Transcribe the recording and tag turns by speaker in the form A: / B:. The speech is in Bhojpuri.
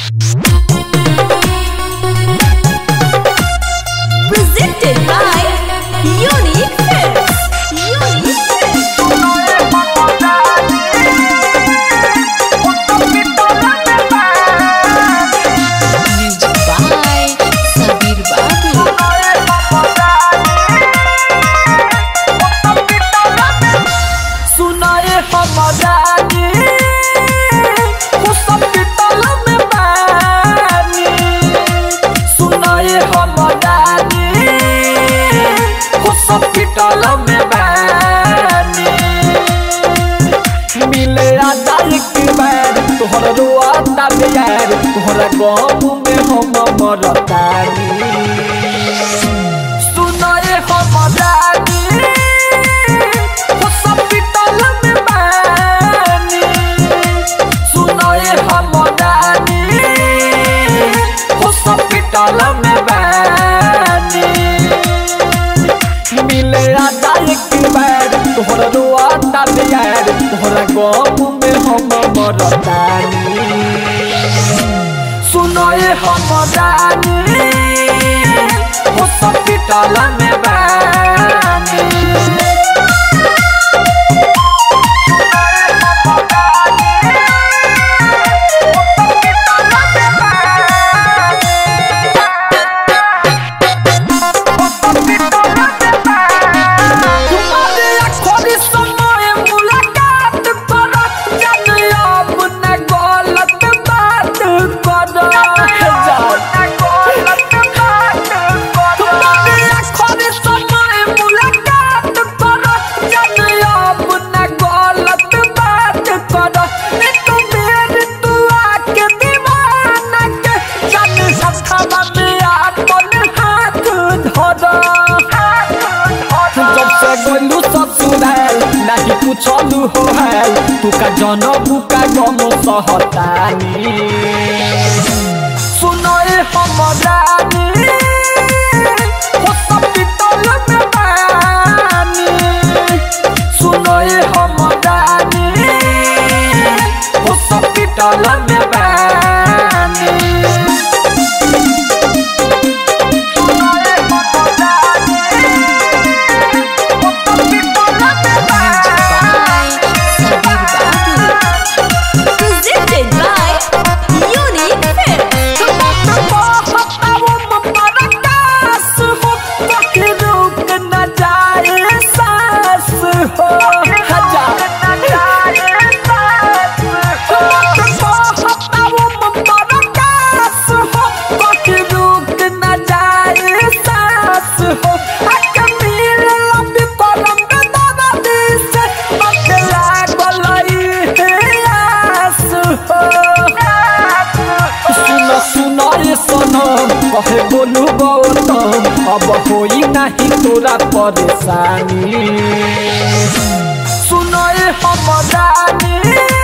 A: Presented by Unique Films. Unique Films. Music by Sabir Babu.
B: सुनाए हमदानी हॉस्पिटल में बानी सुनाए हमदानी हॉस्पिटल में बानी मिले आजा एक बार तोहर रोता यार तोहरा गम में हम मरतानी सुनाए हमदानी हॉस्पिटल में बानी सुनाए हमदानी हॉस्पिटल में बानी मिले आजा एक बार तोहरा रोता यार तोहरा गम में हम मरतानी सुनाए हमदानी हॉस्पिटल में बानी नहीं पूछलू हो है तू का जनबू का गम सहतानी सुनाए हमदानी हॉस्पिटल में बानी सुनाए हमदानी हॉस्पिटल में बानी
A: Presented by Unique Films.
B: कहे बोलू गौतम अब होई नहीं तोरा परेशानी सुनाए हमदानी